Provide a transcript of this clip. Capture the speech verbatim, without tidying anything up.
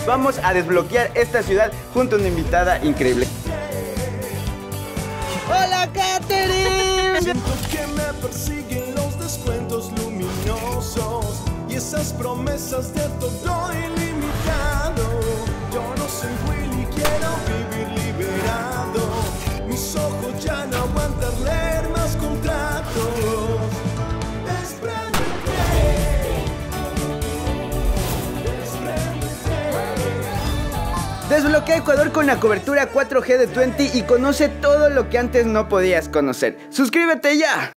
vamos a desbloquear esta ciudad junto a una invitada increíble. ¡Hola, Katherine! Siento que me persiguen los descuentos luminosos y esas promesas de todo ilimitado. Yo no soy Willy, quiero vivir liberado. Mis ojos ya no aguantan leer más contratos. Despréndete, despréndete. Desbloquea Ecuador con la cobertura cuatro G de veinte y conoce todo lo que antes no podías conocer. ¡Suscríbete ya!